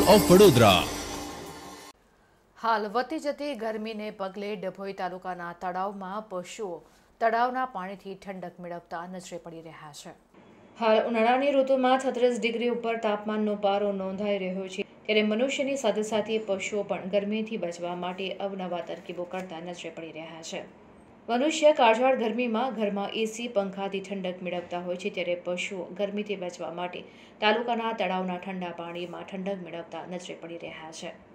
Of Vadodara. હાલ વધતી જતી ગરમીને પગલે ડભોઈ તાલુકાના તળાવમાં પશુઓ તળાવના પાણીથી ઠંડક મેળવતા નજરે પડી રહ્યા છે. હાલ ઉનાળાની ઋતુમાં 36 ડિગ્રી ઉપર તાપમાનનો પારો નોંધાઈ રહ્યો છે, ત્યારે મનુષ્યની સાથે સાથે પશુઓ પણ ગરમીથી બચવા માટે અવનવા તરકીબો કરતા નજરે પડી રહ્યા છે. મનુષ્ય કાળઝાળ ગરમીમાં ઘરમાં એસી પંખાથી ઠંડક મેળવતા હોય છે, ત્યારે પશુઓ ગરમીથી બચવા માટે તાલુકાના તળાવના ઠંડા પાણીમાં ઠંડક મેળવતા નજરે પડી રહ્યા છે.